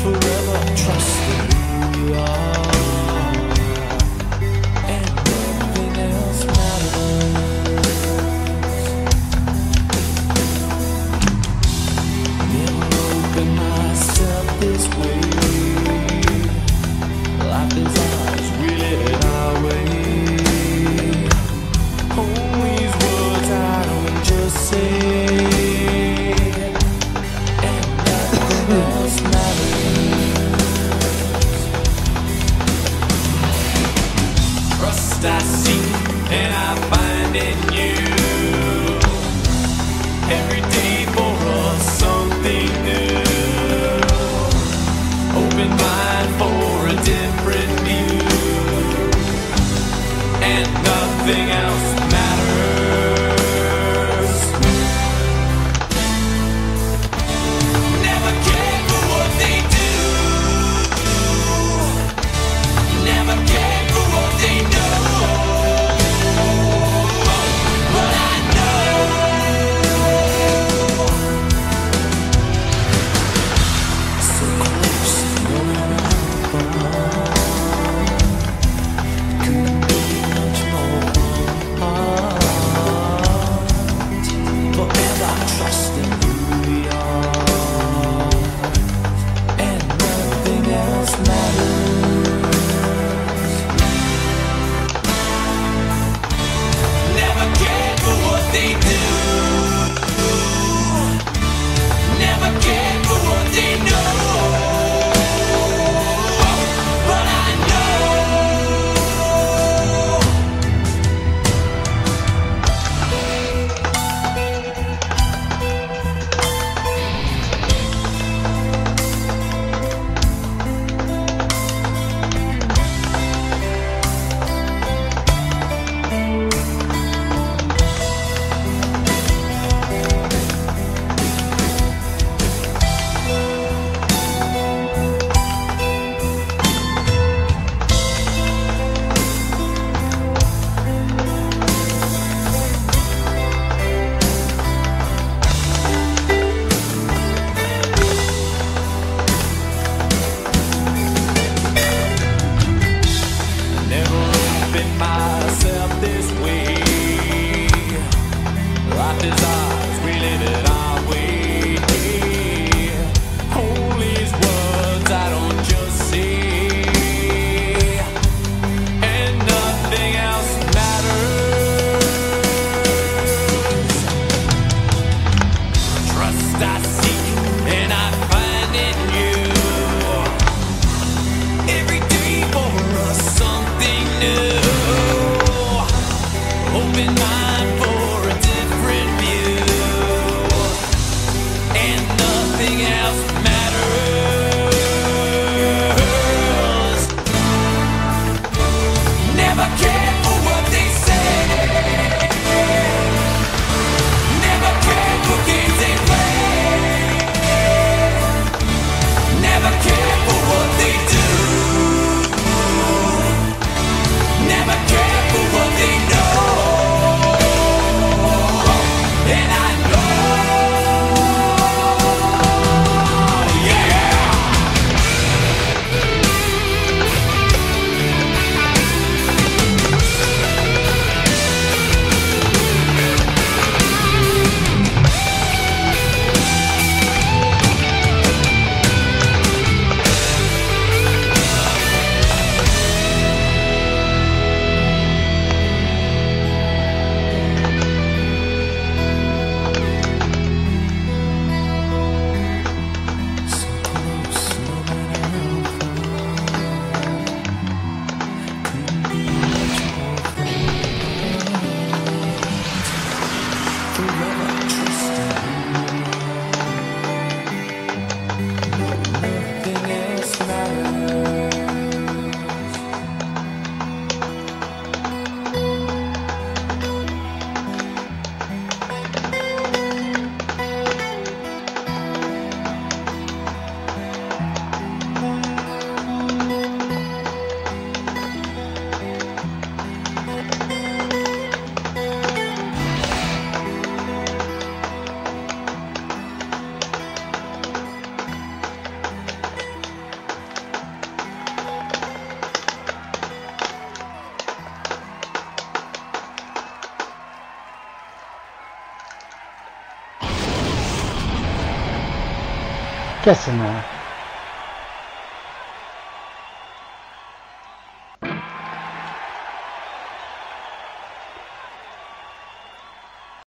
forever trusting who we are, and nothing else matters. Never open myself this way. Life is ours, we live it our way. All these words I don't just say, and nothing else matters. Trust I seek and I find in you. Every day for us something new. Open mind for a different view, and nothing else matters. Never care for what they do. Never care for what they know. But I know Kesinlikle.